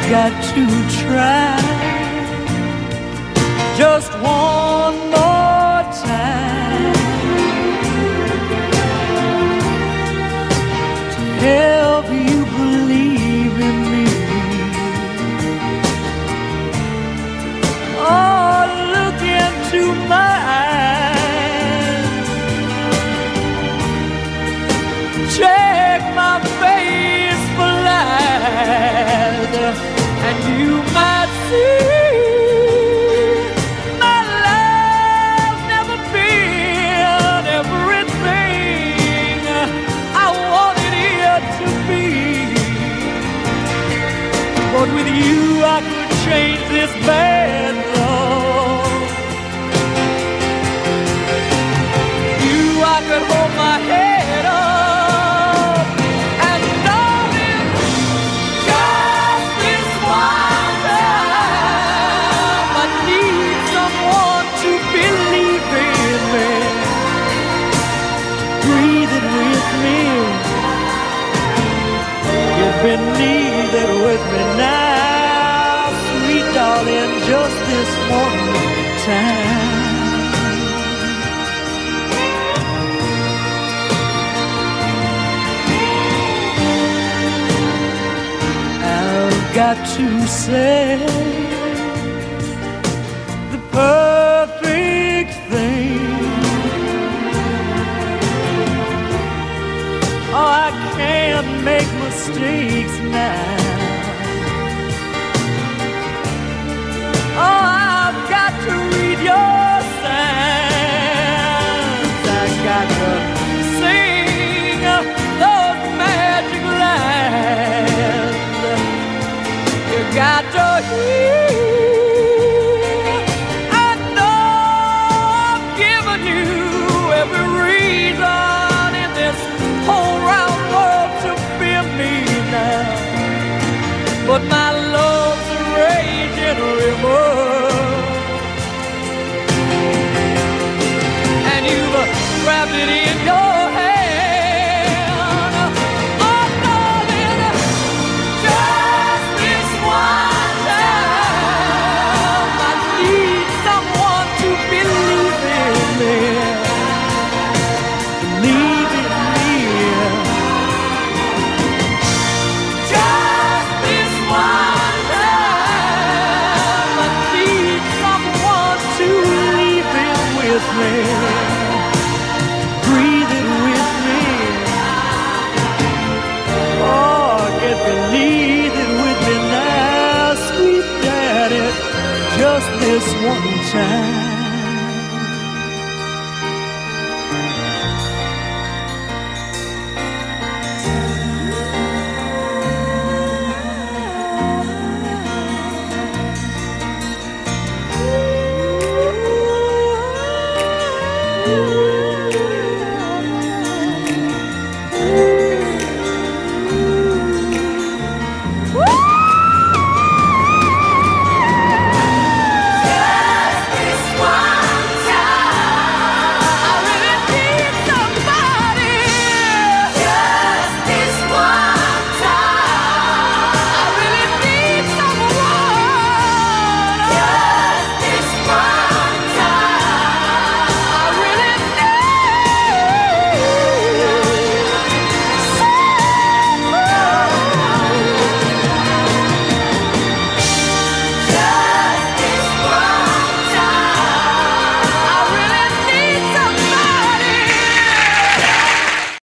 got to try just one more time to help you believe in me. Oh, look into my eyes, check my face for lies, and you might see my love's never been everything I wanted it to be. But with you I could change this bad love. You, I could hold my head up, and darling, just this one time I need someone to believe in me. Breathe it with me, you've been needed with me now, sweet darling, just this one time. I've got to say the perfect thing. Oh, I can't make mistakes now. Oh, I've got to read your signs. I got to sing those magic lines. You got to hear. I know I've given you every reason in this whole round world to fear me now. But my love's a raging river, and you've wrapped it in your hand. Oh, darling, just this one time I need someone to believe in me. Believe in me. Just this one time I need someone to believe in with me. Breathe it with me. Oh, get believe it with me now, sweet daddy, just this one time.